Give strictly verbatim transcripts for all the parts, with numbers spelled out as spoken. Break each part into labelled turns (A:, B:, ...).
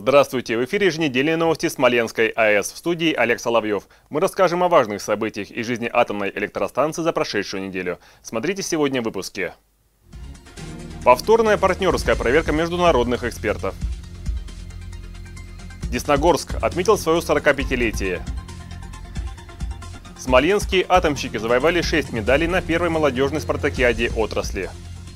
A: Здравствуйте! В эфире еженедельные новости Смоленской АЭС. В студии Олег Соловьев. Мы расскажем о важных событиях из жизни атомной электростанции за прошедшую неделю. Смотрите сегодня в выпуске. Повторная партнерская проверка международных экспертов. Десногорск отметил свое сорокапятилетие. Смоленские атомщики завоевали шесть медалей на первой молодежной спартакиаде отрасли.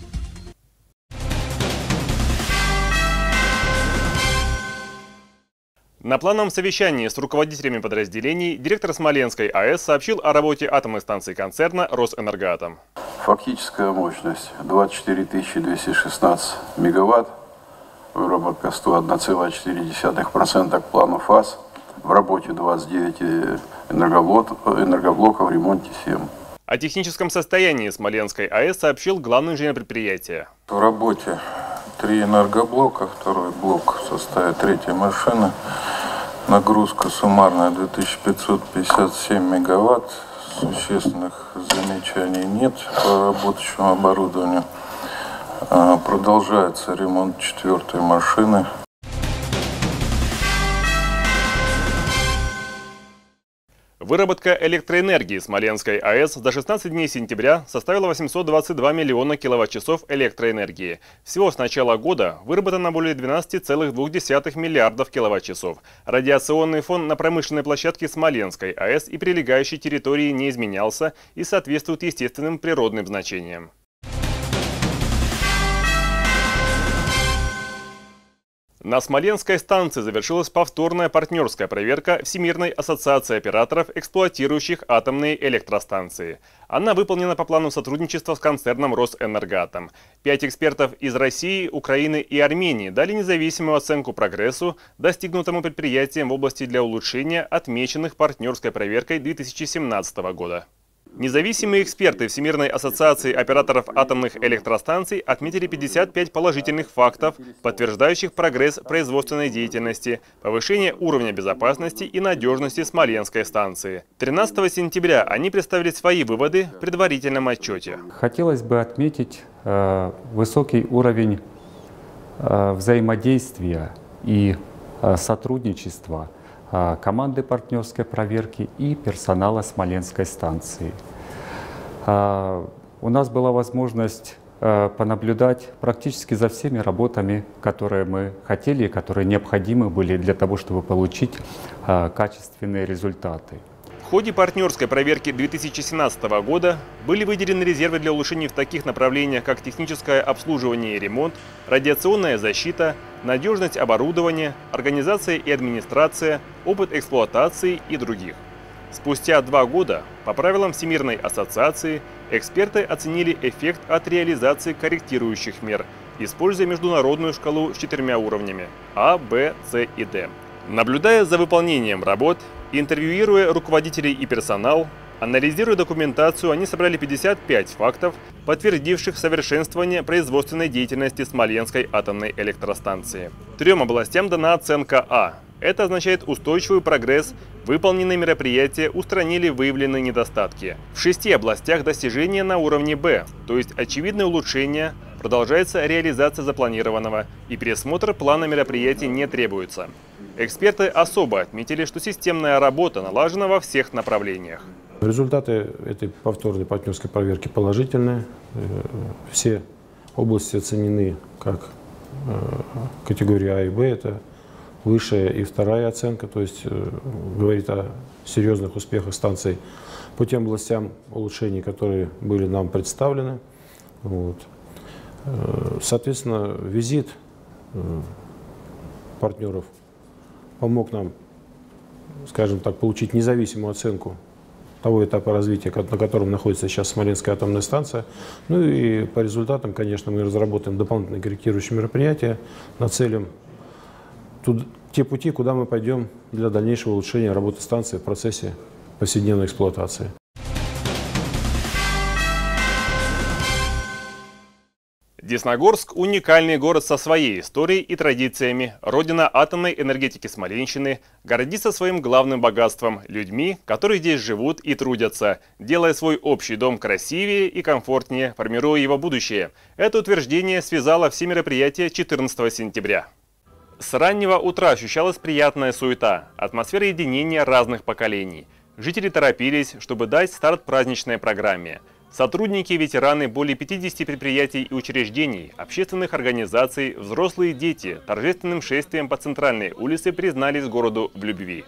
A: На плановом совещании с руководителями подразделений директор Смоленской АЭС сообщил о работе атомной станции концерна «Росэнергоатом».
B: Фактическая мощность двадцать четыре тысячи двести шестнадцать мегаватт, выработка сто один целых четыре десятых процента к плану ФАС, в работе двадцать девять энергоблоков, в ремонте семь.
A: О техническом состоянии Смоленской АЭС сообщил главный инженер предприятия.
C: В работе три энергоблока, второй блок составит третьей машины. Нагрузка суммарная две тысячи пятьсот пятьдесят семь мегаватт. Существенных замечаний нет по работающему оборудованию. Продолжается ремонт четвертой машины.
A: Выработка электроэнергии Смоленской АЭС за шестнадцать дней сентября составила восемьсот двадцать два миллиона киловатт-часов электроэнергии. Всего с начала года выработано более двенадцати целых двух десятых миллиардов киловатт-часов. Радиационный фон на промышленной площадке Смоленской АЭС и прилегающей территории не изменялся и соответствует естественным природным значениям. На Смоленской станции завершилась повторная партнерская проверка Всемирной ассоциации операторов, эксплуатирующих атомные электростанции. Она выполнена по плану сотрудничества с концерном «Росэнергоатом». Пять экспертов из России, Украины и Армении дали независимую оценку прогрессу, достигнутому предприятием в области для улучшения, отмеченных партнерской проверкой две тысячи семнадцатого года. Независимые эксперты Всемирной ассоциации операторов атомных электростанций отметили пятьдесят пять положительных фактов, подтверждающих прогресс производственной деятельности, повышение уровня безопасности и надежности Смоленской станции. тринадцатого сентября они представили свои выводы в предварительном отчете.
D: Хотелось бы отметить э, высокий уровень э, взаимодействия и э, сотрудничества команды партнерской проверки и персонала Смоленской станции. У нас была возможность понаблюдать практически за всеми работами, которые мы хотели и которые необходимы были для того, чтобы получить качественные результаты.
A: В ходе партнерской проверки две тысячи семнадцатого года были выделены резервы для улучшений в таких направлениях, как техническое обслуживание и ремонт, радиационная защита, надежность оборудования, организация и администрация, опыт эксплуатации и других. Спустя два года, по правилам Всемирной ассоциации, эксперты оценили эффект от реализации корректирующих мер, используя международную шкалу с четырьмя уровнями А, Б, С и Д. Наблюдая за выполнением работ, интервьюируя руководителей и персонал, анализируя документацию, они собрали пятьдесят пять фактов, подтвердивших совершенствование производственной деятельности Смоленской атомной электростанции. Трем областям дана оценка А. Это означает устойчивый прогресс, выполненные мероприятия устранили выявленные недостатки. В шести областях достижения на уровне Б, то есть очевидное улучшение, продолжается реализация запланированного и пересмотр плана мероприятий не требуется. Эксперты особо отметили, что системная работа налажена во всех направлениях.
E: Результаты этой повторной партнерской проверки положительные. Все области оценены как категория А и Б. Это высшая и вторая оценка, то есть говорит о серьезных успехах станции по тем областям улучшений, которые были нам представлены. Вот. Соответственно, визит партнеров помог нам, скажем так, получить независимую оценку того этапа развития, на котором находится сейчас Смоленская атомная станция. Ну и по результатам, конечно, мы разработаем дополнительные корректирующие мероприятия, нацелим туда, те пути, куда мы пойдем для дальнейшего улучшения работы станции в процессе повседневной эксплуатации.
A: Десногорск – уникальный город со своей историей и традициями, родина атомной энергетики Смоленщины, гордится своим главным богатством – людьми, которые здесь живут и трудятся, делая свой общий дом красивее и комфортнее, формируя его будущее. Это утверждение связало все мероприятия четырнадцатого сентября. С раннего утра ощущалась приятная суета, атмосфера единения разных поколений. Жители торопились, чтобы дать старт праздничной программе. Сотрудники и ветераны более пятидесяти предприятий и учреждений, общественных организаций, взрослые дети торжественным шествием по центральной улице признались городу в любви.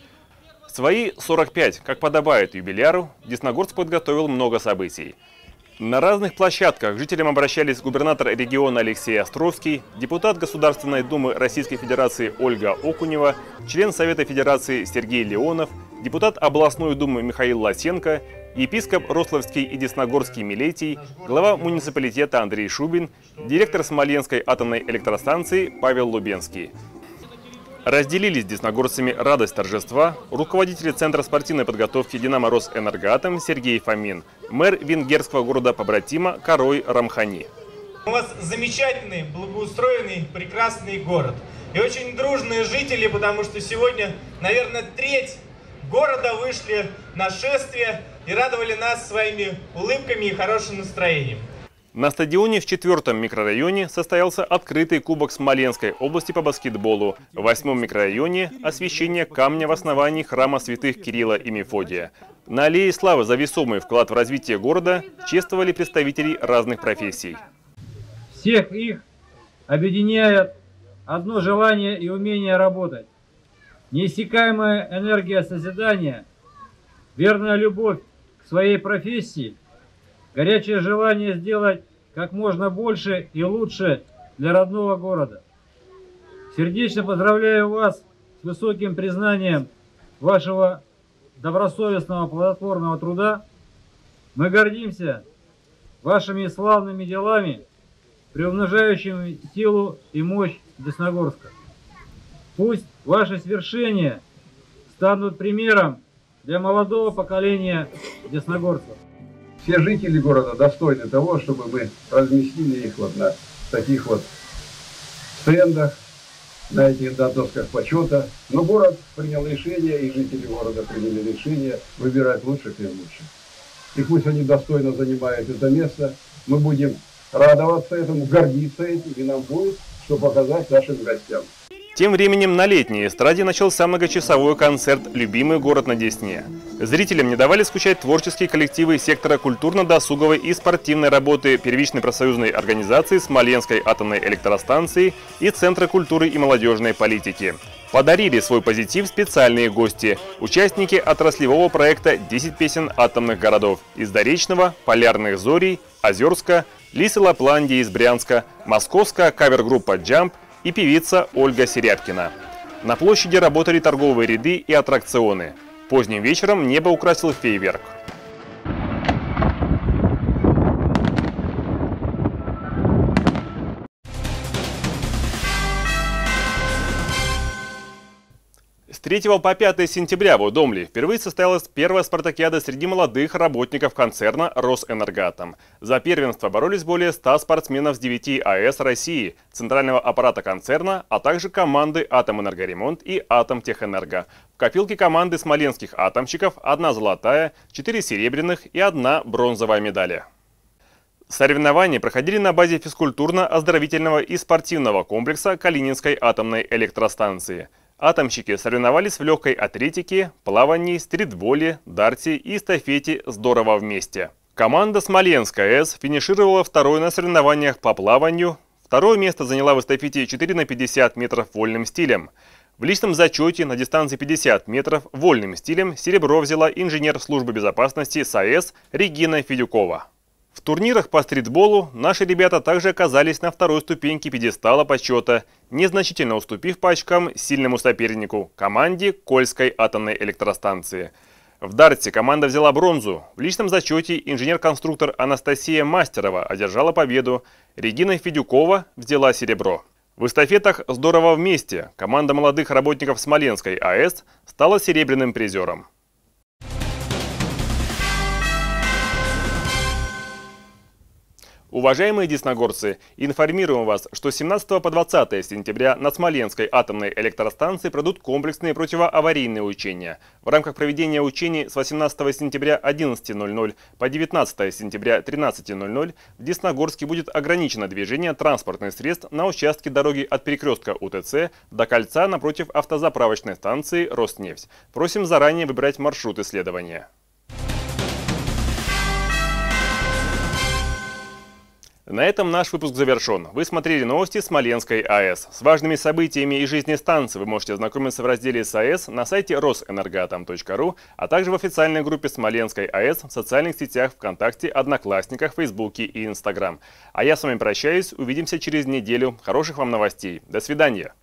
A: Свои сорок пять, как подобает юбиляру, Десногорск подготовил много событий. На разных площадках жителям обращались губернатор региона Алексей Островский, депутат Государственной Думы Российской Федерации Ольга Окунева, член Совета Федерации Сергей Леонов, депутат областной думы Михаил Лосенко, епископ Рославский и Десногорский Милетий, глава муниципалитета Андрей Шубин, директор Смоленской атомной электростанции Павел Лубенский. Разделились с десногорцами радость торжества руководители Центра спортивной подготовки «Динамо Росэнергоатом» Сергей Фомин, мэр венгерского города-побратима Карой Рамхани.
F: У вас замечательный, благоустроенный, прекрасный город. И очень дружные жители, потому что сегодня, наверное, треть города вышли на шествие и радовали нас своими улыбками и хорошим настроением.
A: На стадионе в четвертом микрорайоне состоялся открытый кубок Смоленской области по баскетболу. В восьмом микрорайоне – освящение камня в основании храма святых Кирилла и Мефодия. На аллее славы за весомый вклад в развитие города чествовали представителей разных профессий.
G: Всех их объединяет одно желание и умение работать. Неиссякаемая энергия созидания, верная любовь к своей профессии, горячее желание сделать как можно больше и лучше для родного города. Сердечно поздравляю вас с высоким признанием вашего добросовестного плодотворного труда. Мы гордимся вашими славными делами, приумножающими силу и мощь Десногорска. Пусть ваши свершения станут примером для молодого поколения десногорцев.
H: Все жители города достойны того, чтобы мы разместили их вот на таких вот стендах, на этих досках почета. Но город принял решение, и жители города приняли решение выбирать лучших и лучших. И пусть они достойно занимают это место, мы будем радоваться этому, гордиться этим, и нам будет что показать нашим гостям.
A: Тем временем на летней эстраде начался многочасовой концерт «Любимый город на Десне». Зрителям не давали скучать творческие коллективы сектора культурно-досуговой и спортивной работы первичной профсоюзной организации Смоленской атомной электростанции и Центра культуры и молодежной политики. Подарили свой позитив специальные гости – участники отраслевого проекта «десять песен атомных городов» из Заречного, Полярных Зорей, Озерска, Лисы Лапландии из Брянска, московская кавер-группа «Джамп» и певица Ольга Серябкина. На площади работали торговые ряды и аттракционы. Поздним вечером небо украсил фейерверк. С третьего по пятое сентября в Удомле впервые состоялась первая спартакиада среди молодых работников концерна «Росэнергоатом». За первенство боролись более ста спортсменов с девяти АЭС России, центрального аппарата концерна, а также команды «Атомэнергоремонт» и «Атомтехэнерго». В копилке команды смоленских атомщиков одна золотая, четыре серебряных и одна бронзовая медали. Соревнования проходили на базе физкультурно-оздоровительного и спортивного комплекса Калининской атомной электростанции. Атомщики соревновались в легкой атлетике, плавании, стритболе, дарте и эстафете «Здорово вместе». Команда Смоленская АЭС финишировала второй на соревнованиях по плаванию. Второе место заняла в эстафете четыре на пятьдесят метров вольным стилем. В личном зачете на дистанции пятьдесят метров вольным стилем серебро взяла инженер службы безопасности САЭС Регина Федюкова. В турнирах по стритболу наши ребята также оказались на второй ступеньке пьедестала почета, незначительно уступив по очкам сильному сопернику – команде Кольской атомной электростанции. В дарте команда взяла бронзу. В личном зачете инженер-конструктор Анастасия Мастерова одержала победу. Регина Федюкова взяла серебро. В эстафетах «Здорово вместе» команда молодых работников Смоленской АЭС стала серебряным призером. Уважаемые десногорцы, информируем вас, что с семнадцатого по двадцатое сентября на Смоленской атомной электростанции пройдут комплексные противоаварийные учения. В рамках проведения учений с восемнадцатого сентября одиннадцати ноль-ноль по девятнадцатое сентября тринадцати ноль-ноль в Десногорске будет ограничено движение транспортных средств на участке дороги от перекрестка УТЦ до кольца напротив автозаправочной станции «Роснефть». Просим заранее выбирать маршрут исследования. На этом наш выпуск завершен. Вы смотрели новости Смоленской АЭС. С важными событиями и жизни станции вы можете ознакомиться в разделе САЭС на сайте росэнергоатом точка ру, а также в официальной группе Смоленской АЭС в социальных сетях ВКонтакте, Одноклассниках, Фейсбуке и Инстаграм. А я с вами прощаюсь. Увидимся через неделю. Хороших вам новостей. До свидания.